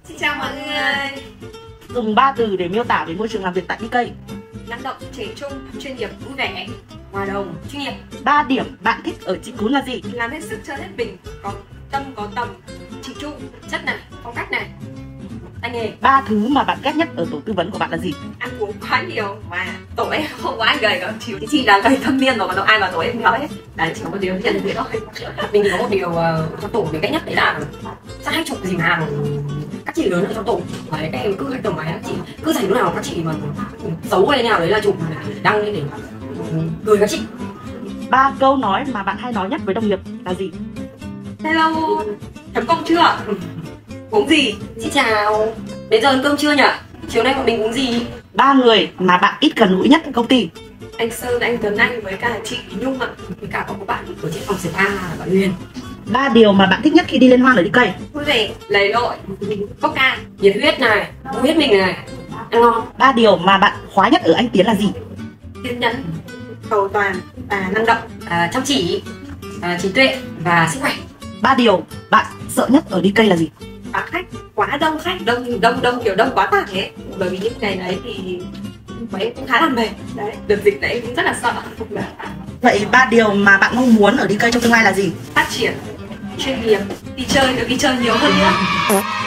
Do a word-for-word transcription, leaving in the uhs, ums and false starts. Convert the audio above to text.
Xin chào mọi người. Dùng ba từ để miêu tả về môi trường làm việc tại bê ca. Năng động, trẻ trung, chuyên nghiệp, vui vẻ, hòa đồng, chuyên nghiệp. Ba điểm bạn thích ở chị Cún là gì? Làm hết sức, chơi hết mình, có tâm, có tầm, chỉn chu, chất này, phong cách này, tay nghề. Ba thứ mà bạn ghét nhất ở tổ tư vấn của bạn là gì? Ăn uống quá nhiều và tổ ấy không có ai gầy cả. Chỉ chị là gầy thâm niên rồi, còn đâu ai vào tổ ấy không nói hết. Đấy, chỉ có một điều nhận thế thôi. Mình thì có một điều uh, trong tổ mình ghét nhất đấy là sai chục gì mà các chị lớn ở trong tổ. Đấy, các em cứ hay tầm này các chị cứ dành lúc nào các chị mà xấu hay nào đấy là chụp đăng lên để cười các chị. Ba câu nói mà bạn hay nói nhất với đồng nghiệp là gì? Hello, chấm công chưa? Uống gì? Xin chào. Đến giờ ăn cơm chưa nhỉ? Chiều nay bọn mình uống gì? Ba người mà bạn ít gần gũi nhất ở công ty. Anh Sơn, anh Tuấn Anh với cả chị Nhung ạ. Với cả có một bạn ở trên phòng spa là bạn Huyền. Ba điều mà bạn thích nhất khi đi liên hoan ở bê ca. Vui vẻ, lầy lội, coca, nhiệt huyết này, vui hết mình này, ăn ngon. Ba điều mà bạn khoái nhất ở anh Tiến là gì? Kiên nhẫn, cầu toàn, à, năng động, à, chăm chỉ, à, trí tuệ và sức khỏe. Ba điều bạn sợ nhất ở bê ca là gì? Quá khách, quá đông khách, đông đông đông kiểu đông quá tải thế. Bởi vì những ngày đấy thì bọn em cũng khá là mệt. Đấy, đợt dịch này em cũng rất là sợ. Vậy ba điều mà bạn mong muốn ở bê ca trong tương lai là gì? Phát triển, chuyên nghiệp, đi chơi, được đi chơi nhiều hơn nữa.